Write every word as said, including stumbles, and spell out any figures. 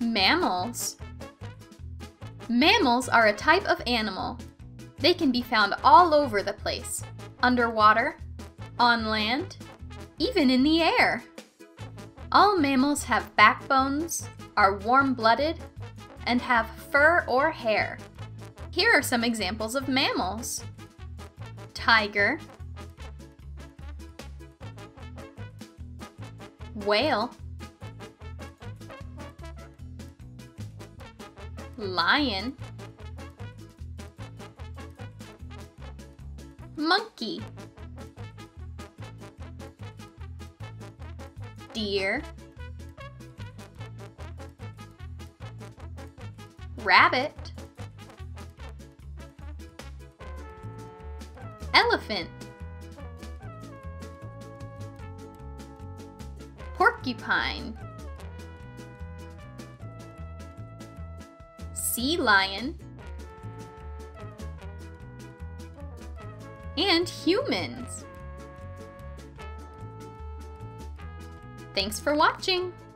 Mammals. Mammals are a type of animal. They can be found all over the place, underwater, on land, even in the air. All mammals have backbones, are warm-blooded, and have fur or hair. Here are some examples of mammals. Tiger, whale, lion, monkey, deer, rabbit, elephant, porcupine, sea lion, and humans. Thanks for watching!